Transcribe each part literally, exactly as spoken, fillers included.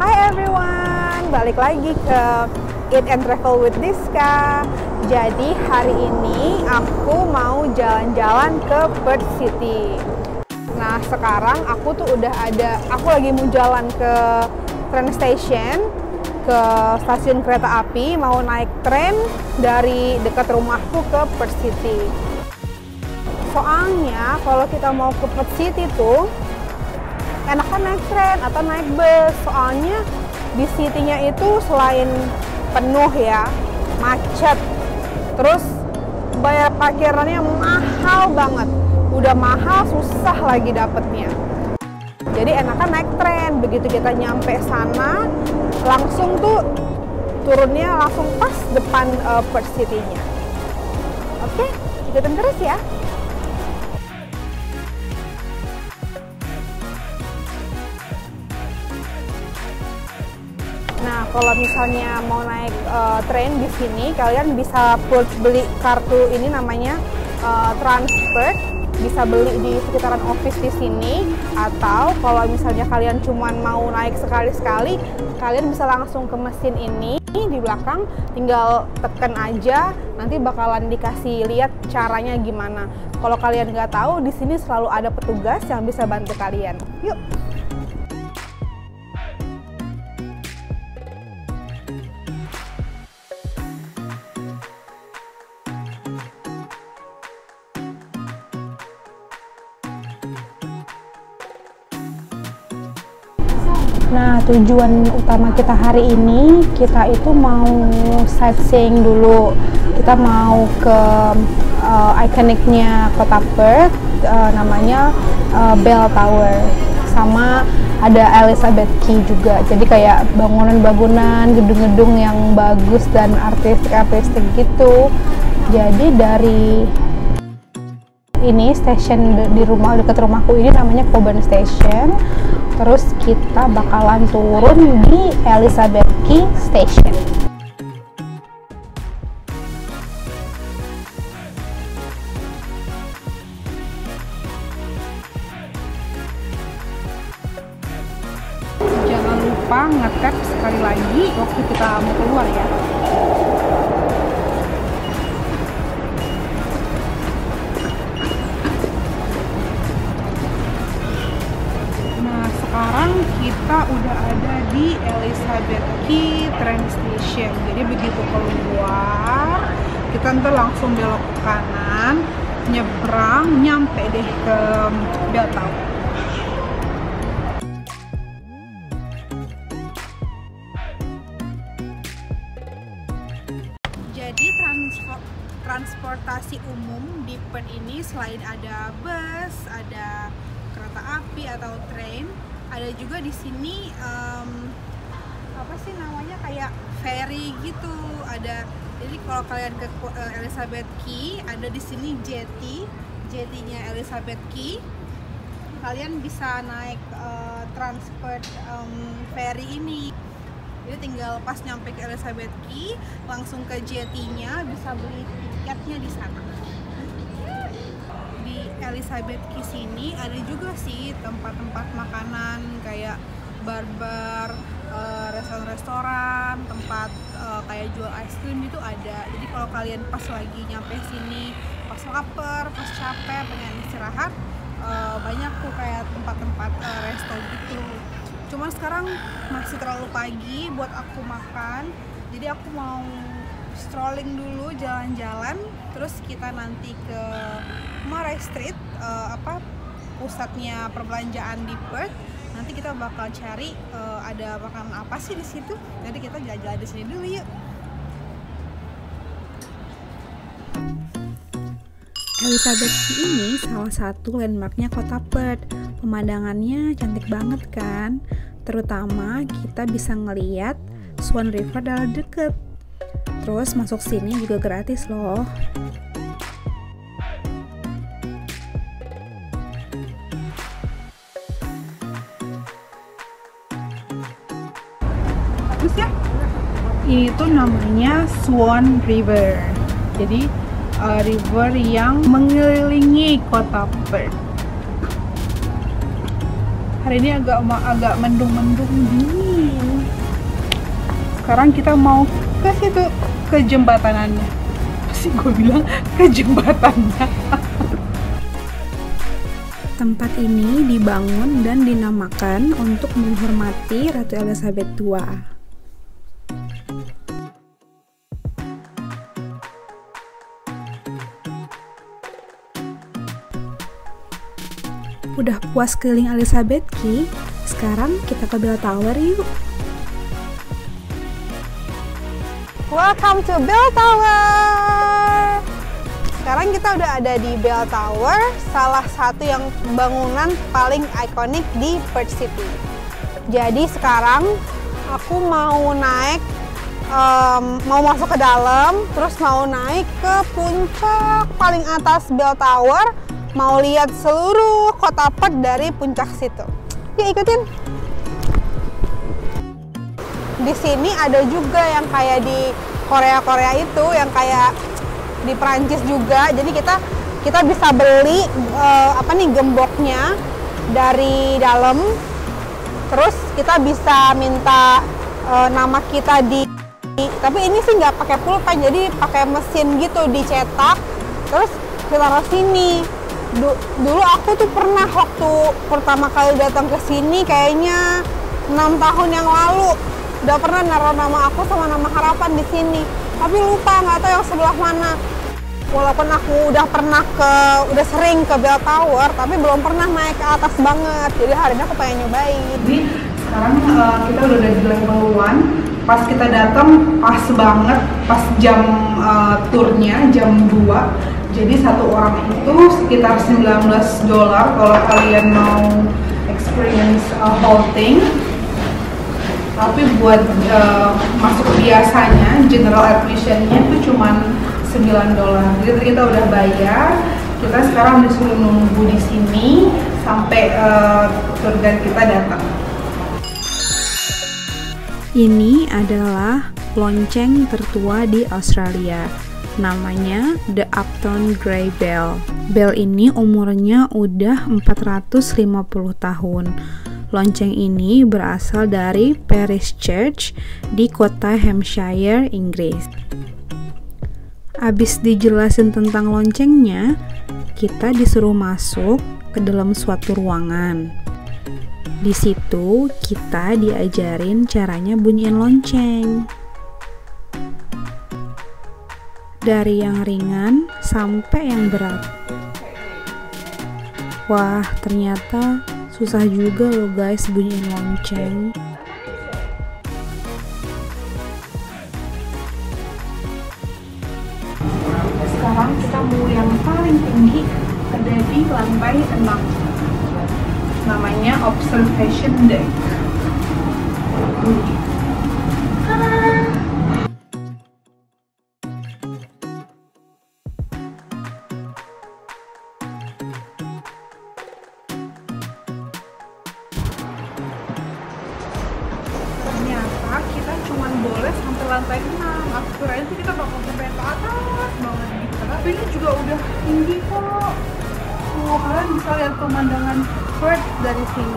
Hi everyone, balik lagi ke Eat and Travel with Diska. Jadi hari ini aku mau jalan-jalan ke Perth City. Nah sekarang aku tuh udah ada, aku lagi mau jalan ke train station, ke stasiun kereta api, mau naik tren dari dekat rumahku ke Perth City. Soalnya kalau kita mau ke Perth City tuh enakan naik tren atau naik bus. Soalnya di city-nya itu selain penuh ya, macet, terus bayar parkirannya mahal banget. Udah mahal, susah lagi dapetnya. Jadi enakan naik tren. Begitu kita nyampe sana, langsung tuh turunnya langsung pas depan uh, Perth City-nya. Oke, ikutin terus ya. Nah, kalau misalnya mau naik uh, tren di sini, kalian bisa beli kartu ini namanya uh, Transpert. Bisa beli di sekitaran office di sini, atau kalau misalnya kalian cuman mau naik sekali-sekali, kalian bisa langsung ke mesin ini di belakang, tinggal tekan aja, nanti bakalan dikasih lihat caranya gimana. Kalau kalian nggak tahu, di sini selalu ada petugas yang bisa bantu kalian. Yuk. Nah, tujuan utama kita hari ini, kita itu mau sightseeing dulu. Kita mau ke uh, ikoniknya kota Perth, uh, namanya uh, Bell Tower. Sama ada Elizabeth Quay juga. Jadi kayak bangunan-bangunan, gedung-gedung yang bagus dan artistik-artistik gitu. Jadi dari ini stasiun di rumah, dekat rumahku ini namanya Coburn Station. Terus kita bakalan turun di Elizabeth Quay Station. Jangan lupa nge-tap sekali lagi waktu kita mau keluar ya. Sekarang kita udah ada di Elizabeth Quay train station. Jadi begitu keluar, kita ntar langsung belok ke kanan, nyebrang, nyampe deh ke Bell Tower. Jadi transport transportasi umum di Perth ini selain ada bus, ada kereta api atau train, ada juga di sini um, apa sih namanya, kayak ferry gitu. Ada, jadi kalau kalian ke uh, Elizabeth Quay, ada di sini jetty, jetty-nya Elizabeth Quay. Kalian bisa naik uh, transport um, ferry ini. Jadi tinggal pas nyampe ke Elizabeth Quay, langsung ke jetty-nya, bisa beli tiketnya di sana. Elizabeth Quay sini ada juga sih tempat-tempat makanan kayak bar-bar, uh, restoran-restoran, tempat uh, kayak jual es krim itu ada. Jadi kalau kalian pas lagi nyampe sini, pas lapar, pas capek, pengen istirahat, uh, banyak tuh kayak tempat-tempat uh, resto gitu. Cuman sekarang masih terlalu pagi buat aku makan, jadi aku mau strolling dulu, jalan-jalan, terus kita nanti ke Murray Street, uh, apa pusatnya perbelanjaan di Perth. Nanti kita bakal cari uh, ada makanan apa sih di situ. Jadi kita jalan-jalan di sini dulu yuk. Elizabeth Quay ini salah satu landmarknya kota Perth. Pemandangannya cantik banget kan? Terutama kita bisa ngeliat Swan River dari deket. Terus masuk sini juga gratis loh. Bagus ya? Ini tuh namanya Swan River. Jadi uh, river yang mengelilingi kota Perth. Hari ini agak agak mendung-mendung dingin. Sekarang kita mau ke situ, ke jembatanannya. Pasti gue bilang ke jembatannya. Tempat ini dibangun dan dinamakan untuk menghormati Ratu Elizabeth kedua. Udah puas keliling Elizabeth Key, sekarang kita ke Bell Tower yuk. Welcome to Bell Tower. Sekarang kita udah ada di Bell Tower, salah satu yang bangunan paling ikonik di Perth City. Jadi sekarang aku mau naik, um, mau masuk ke dalam, terus mau naik ke puncak paling atas Bell Tower. Mau lihat seluruh kota Perth dari puncak situ. Yuk ikutin. Di sini ada juga yang kayak di Korea-Korea itu, yang kayak di Perancis juga. Jadi kita kita bisa beli uh, apa nih gemboknya dari dalam. Terus kita bisa minta uh, nama kita di. Tapi ini sih nggak pakai pulpen, jadi pakai mesin gitu dicetak. Terus kita taruh sini. Dulu aku tuh pernah waktu pertama kali datang ke sini kayaknya enam tahun yang lalu udah pernah naruh nama aku sama nama harapan di sini, tapi lupa nggak tahu yang sebelah mana. Walaupun aku udah pernah ke udah sering ke Bell Tower, tapi belum pernah naik ke atas banget. Jadi hari ini aku pengen nyobain. Jadi sekarang uh, kita udah ada di level one. Pas kita datang pas banget pas jam uh, turnya jam dua. Jadi satu orang itu sekitar sembilan belas dolar kalau kalian mau experience uh, whole thing. Tapi buat uh, masuk biasanya general admission-nya itu cuma sembilan dolar. Jadi kita udah bayar. Kita sekarang disuruh nunggu di sini sampai uh, tour guide kita datang. Ini adalah lonceng tertua di Australia. Namanya The Upton Grey Bell. Bell ini umurnya udah empat ratus lima puluh tahun. Lonceng ini berasal dari Parish Church di kota Hampshire, Inggris. Abis dijelasin tentang loncengnya, kita disuruh masuk ke dalam suatu ruangan. Di situ kita diajarin caranya bunyiin lonceng. Dari yang ringan sampai yang berat. Wah, ternyata susah juga loh guys bunyiin lonceng. Sekarang kita mau yang paling tinggi, ada di lantai enam. Namanya Observation Deck. Kita cuma boleh sampai lantai enam. Aku kirain sih kita bakal sampai ke atas banget gitu. Tapi ini juga udah tinggi kok. Oh, kalian bisa lihat pemandangan Perth dari sini.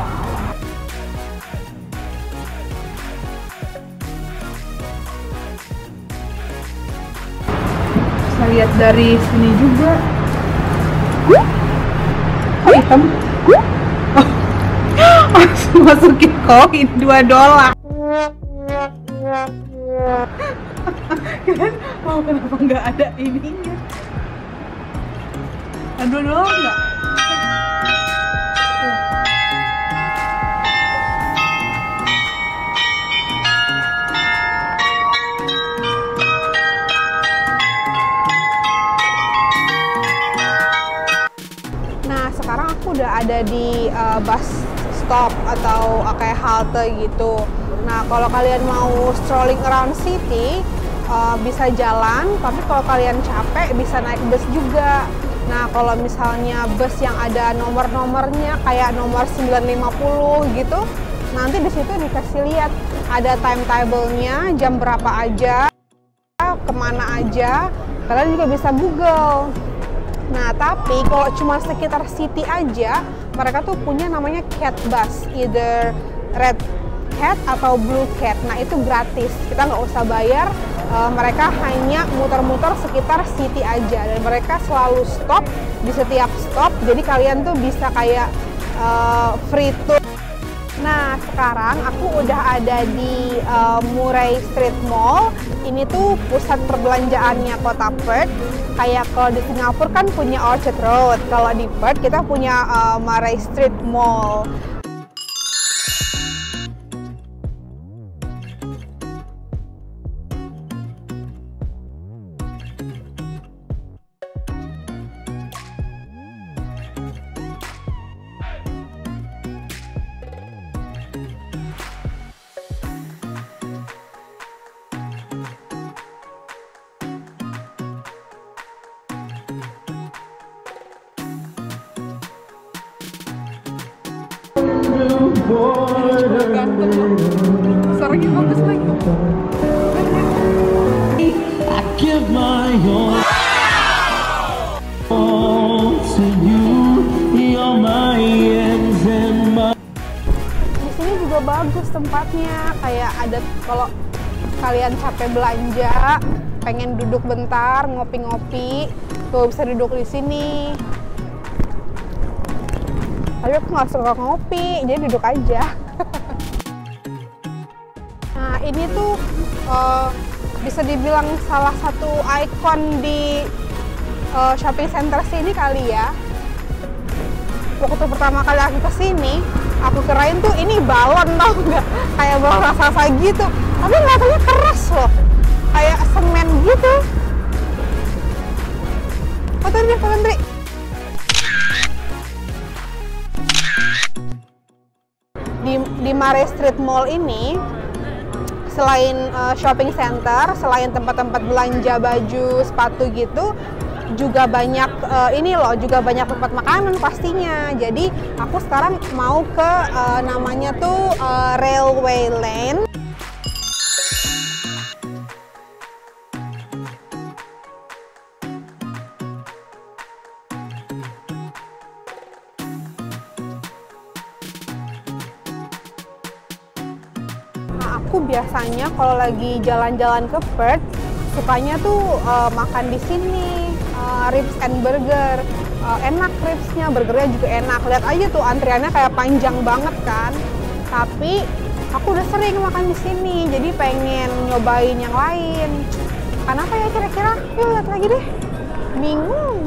Bisa lihat dari sini juga. Oh, hitam. Langsung masukin koin dua dolar. Kalian mau kenapa nggak ada ininya? Ada doang nggak? Nah sekarang aku udah ada di uh, bus stop atau uh, kayak halte gitu. Nah, kalau kalian mau strolling around city, uh, bisa jalan, tapi kalau kalian capek bisa naik bus juga. Nah, kalau misalnya bus yang ada nomor-nomornya kayak nomor sembilan lima puluh gitu, nanti di situ dikasih lihat ada timetable-nya, jam berapa aja, kemana aja. Kalian juga bisa Google. Nah, tapi kalau cuma sekitar city aja, mereka tuh punya namanya cat bus, either red cat atau blue cat. Nah, itu gratis, kita nggak usah bayar. Uh, mereka hanya muter-muter sekitar city aja, dan mereka selalu stop di setiap stop. Jadi kalian tuh bisa kayak uh, free tour. Nah, sekarang aku udah ada di uh, Murray Street Mall. Ini tuh pusat perbelanjaannya kota Perth. Kayak kalau di Singapura kan punya Orchard Road. Kalau di Perth kita punya uh, Murray Street Mall. Ganteng loh, suaranya bagus lagi. I give my all to you, you're my ends and my. Di sini juga bagus tempatnya, kayak ada kalau kalian capek belanja, pengen duduk bentar ngopi-ngopi, tuh bisa duduk di sini. Tapi aku nggak suka ngopi, jadi duduk aja. Nah, ini tuh uh, bisa dibilang salah satu ikon di uh, shopping center sini kali ya. Waktu pertama kali aku kesini, aku kirain tuh ini balon, tau nggak? Kayak balon raksasa gitu. Tapi katanya keras loh, kayak semen gitu. Foto nih, foto Andri. Di, di Murray Street Mall ini, selain uh, shopping center, selain tempat-tempat belanja baju, sepatu gitu, juga banyak uh, ini loh, juga banyak tempat makanan pastinya. Jadi aku sekarang mau ke uh, namanya tuh uh, Railway Lane. Aku biasanya kalau lagi jalan-jalan ke Perth sukanya tuh uh, makan di sini, uh, ribs and burger. Uh, enak ribsnya, burgernya juga enak. Lihat aja tuh antriannya kayak panjang banget kan. Tapi aku udah sering makan di sini, jadi pengen nyobain yang lain. Kenapa ya kira-kira? Yuk lihat lagi deh. Bingung.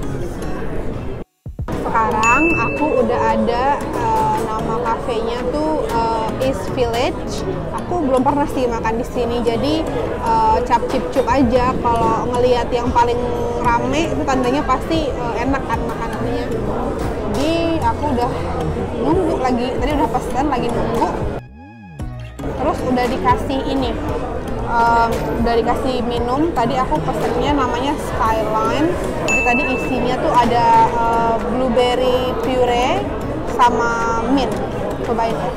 Sekarang aku udah ada uh, nama kafenya tuh uh, East Village. Aku belum pernah sih makan di sini, jadi uh, cap cip cup aja. Kalau ngelihat yang paling rame itu tandanya pasti uh, enak kan makanannya. Jadi aku udah nunggu lagi, tadi udah pesan lagi nunggu. Terus udah dikasih ini, um, udah dikasih minum. Tadi aku pesennya namanya Skyline. Jadi tadi isinya tuh ada uh, blueberry puree sama mint. Cobain ya.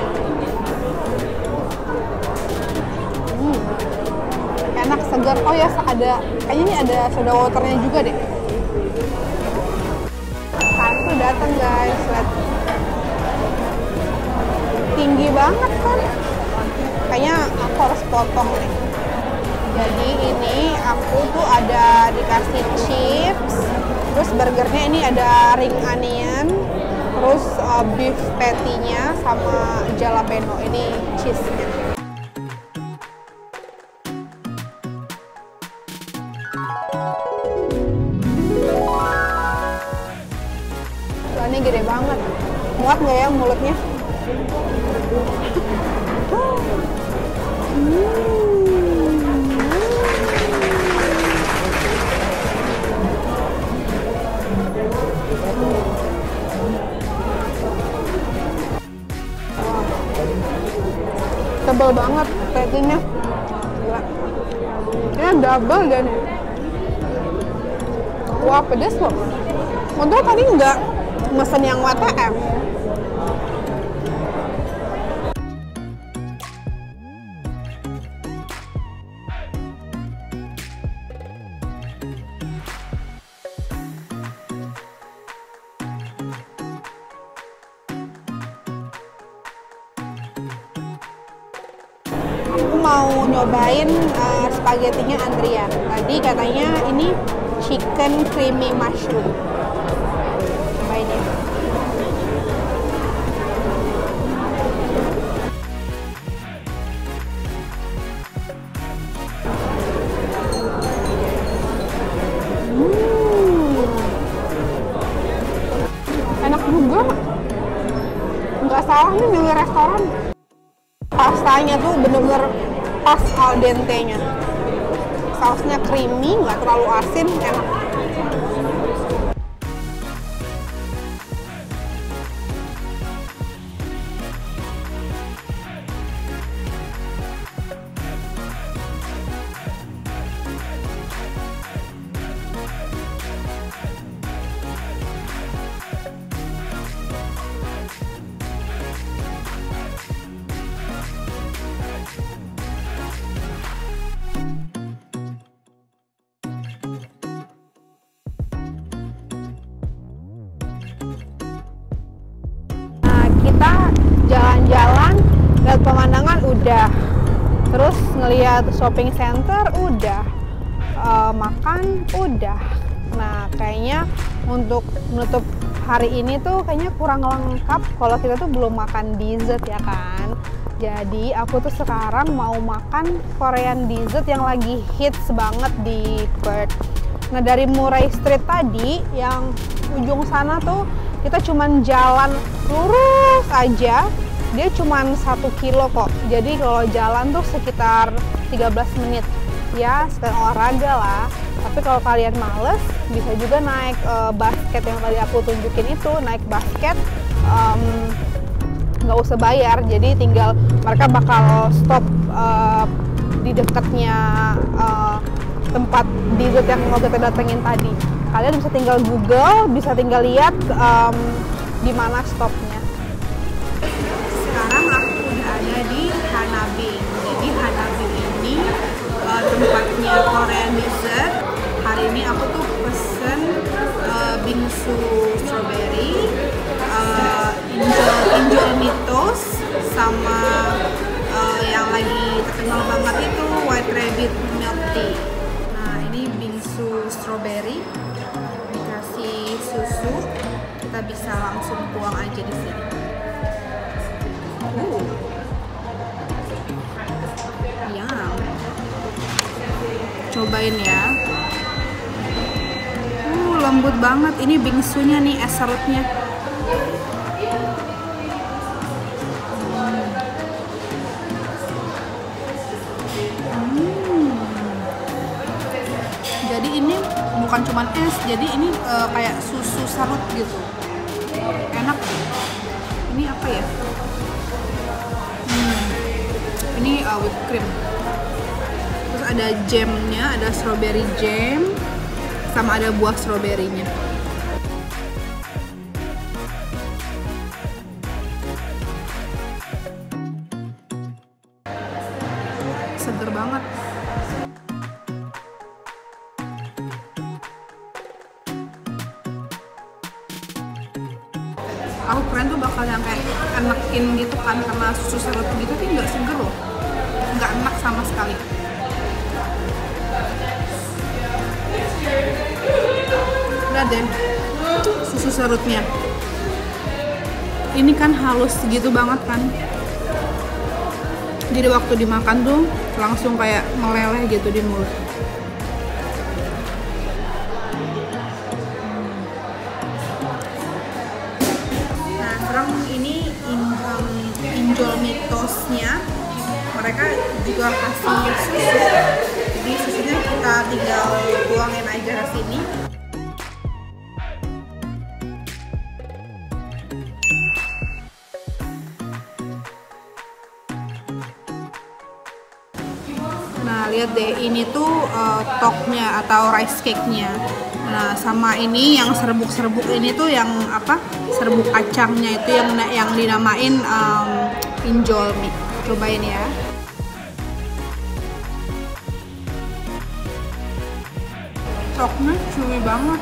Hmm. Enak, segar. Oh ya, ada kayaknya ini ada soda waternya juga deh. Sekarang tuh datang guys, lihat. Tinggi banget kan? Kayaknya aku harus potong nih. Jadi ini aku tuh ada dikasih chips, terus burgernya ini ada ring onion, terus uh, beef patty-nya sama jalapeno, ini cheese-nya. Ini gede banget, muat nggak ya mulutnya? Tebal banget patty-nya. Gila. Ini double dan wah, pedes loh. Untuk tadi nggak mesen yang W T M. mau nyobain uh, spaghettinya Andrian. Tadi katanya ini chicken creamy mushroom. Cobain ya. Hmm. Enak juga. Nggak salah nih milih restoran. Pastanya tuh bener-bener pas al dente-nya. Sausnya creamy, nggak terlalu asin, enak. Kita jalan-jalan, lihat pemandangan udah, terus ngelihat shopping center udah, uh, makan udah. Nah kayaknya untuk menutup hari ini tuh kayaknya kurang lengkap kalau kita tuh belum makan dessert ya kan. Jadi aku tuh sekarang mau makan Korean dessert yang lagi hits banget di Perth. Nah dari Murray Street tadi yang ujung sana tuh kita cuman jalan lurus aja, dia cuman satu kilo kok. Jadi kalau jalan tuh sekitar tiga belas menit. Ya, sekalian olahraga lah. Tapi kalau kalian males, bisa juga naik uh, basket yang tadi aku tunjukin itu, naik basket nggak um, usah bayar. Jadi tinggal mereka bakal stop uh, di dekatnya uh, tempat dessert yang mau kita datengin tadi. Kalian bisa tinggal Google, bisa tinggal lihat um, di mana stopnya. Sekarang aku udah ada di Hanabi. Jadi Hanabi ini uh, tempatnya Korean dessert. Hari ini aku tuh pesen uh, bingsu strawberry, uh, injol, injol mitos, sama uh, yang lagi terkenal banget itu white rabbit milk tea. Nah ini bingsu strawberry. Susu, kita bisa langsung tuang aja di sini. Uh. Yum. Cobain ya. Uh, lembut banget. Ini bingsunya nih, es serutnya. Hmm. Jadi ini bukan cuman es, jadi ini uh, kayak susu serut gitu, enak. Ini apa ya? Hmm. Ini uh, whipped cream. Terus ada jamnya, ada strawberry jam, sama ada buah stroberinya. Seger banget. Aku keren tuh bakal yang kayak enakin gitu kan, karena susu serut gitu, tapi nggak seger loh, nggak enak sama sekali. Lihat deh susu serutnya, ini kan halus gitu banget kan, jadi waktu dimakan tuh langsung kayak meleleh gitu di mulut. Ini um, injol mitosnya mereka juga kasih susu, jadi susunya kita tinggal tuangin aja ke sini. Nah lihat deh, ini tuh uh, toknya atau rice cake-nya. Nah sama ini yang serbuk-serbuk ini tuh yang apa, serbuk kacangnya itu yang yang dinamain um, injolmi. Cobain ya. Toknya chewy banget.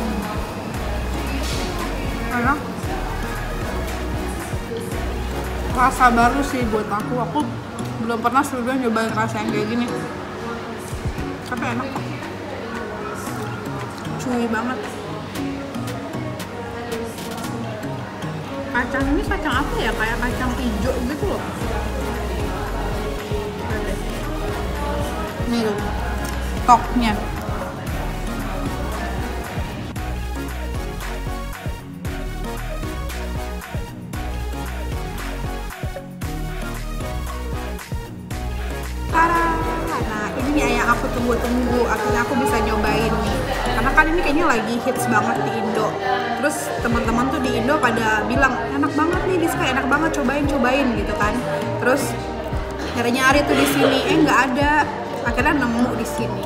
Enak. rasa baru sih buat aku. Aku belum pernah sebelumnya nyobain rasa yang kayak gini, tapi enak kok, chewy banget. Kacang ini kacang apa ya, kayak kacang hijau gitu loh. Nih loh toknya. Nah ini nih yang aku tunggu-tunggu, akhirnya aku bisa nyobain nih, karena kan ini kayaknya lagi hits banget di Indo. Terus teman-teman tuh di Indo pada bilang enak banget nih Diska, enak banget, cobain cobain gitu kan. Terus nyari-nyari tuh di sini, eh nggak ada, akhirnya nemu di sini.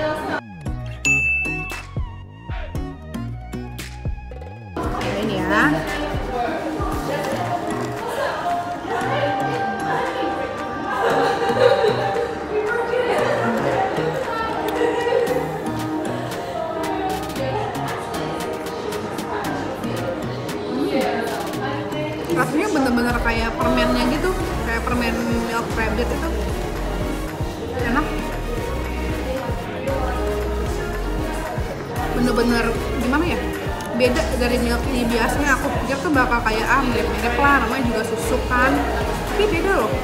Nah, ini ya. Rasanya bener-bener kayak permennya gitu, kayak permen milk rabbit itu, enak. Bener-bener gimana ya, beda dari milk tea biasanya. Aku pikir tuh bakal kayak ah mirip-mirip lah, namanya juga susu kan, tapi beda loh.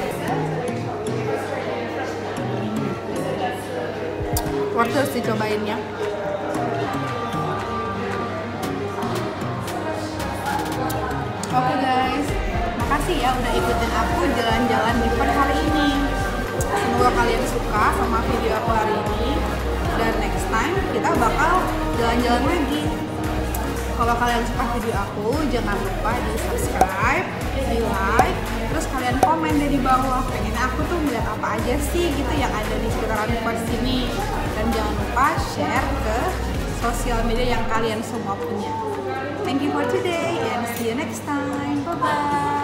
Worth it sih cobainnya. Oke okay guys, makasih ya udah ikutin aku jalan-jalan di Perth hari ini. Semoga kalian suka sama video aku hari ini, dan next time kita bakal jalan-jalan lagi. Kalau kalian suka video aku, jangan lupa di subscribe, di like, terus kalian komen deh di bawah pengennya aku tuh melihat apa aja sih gitu yang ada di sekitaran Perth sini. Dan jangan lupa share ke sosial media yang kalian semua punya. Thank you for today and see you next time. Bye bye.